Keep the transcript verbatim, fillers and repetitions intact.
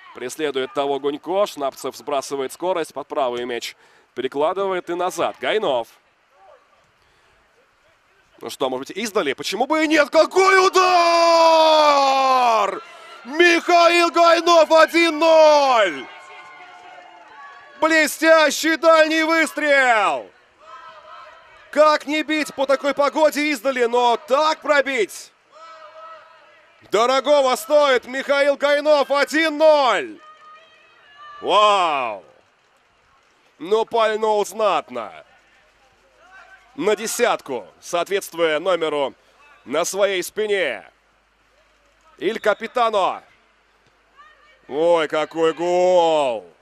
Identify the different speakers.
Speaker 1: Преследует того Гунько. Шнапцев сбрасывает скорость под правый мяч. Перекладывает и назад. Гайнов. Ну что, может быть, издали? Почему бы и нет? Какой удар! Михаил Гайнов один ноль! Блестящий дальний выстрел! Как не бить по такой погоде издали, но так пробить! Дорогого стоит Михаил Гайнов один ноль! Вау! Ну, пальнул знатно. На десятку, соответствуя номеру на своей спине. Иль Капитано. Ой, какой гол!